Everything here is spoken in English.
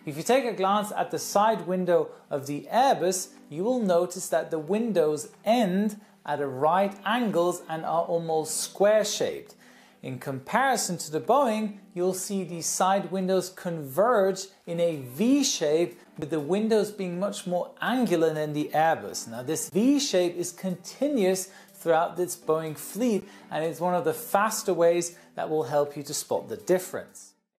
If you take a glance at the side window of the Airbus, you will notice that the windows end at right angles and are almost square shaped. In comparison to the Boeing, you'll see the side windows converge in a V shape, with the windows being much more angular than the Airbus. Now this V shape is continuous throughout this Boeing fleet, and it's one of the faster ways that will help you to spot the difference.